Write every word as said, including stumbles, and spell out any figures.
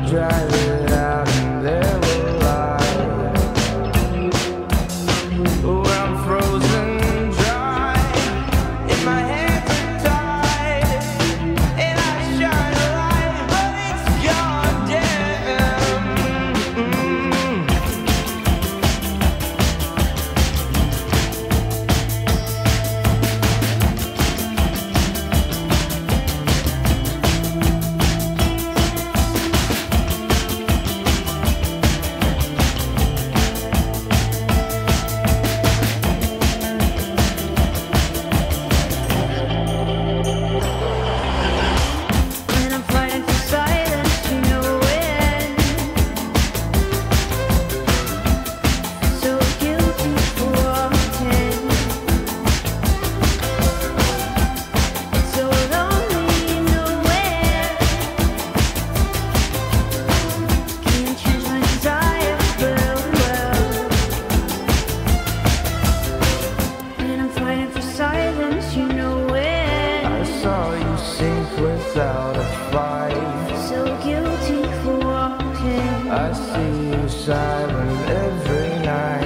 drive it out and there will lie. Oh, I'm frozen dry, and my hands are tied, and I shine a light, but it's goddamn. Mm-hmm. You know when I saw you sink without a fight. so guilty for wanting. I see you silent every night.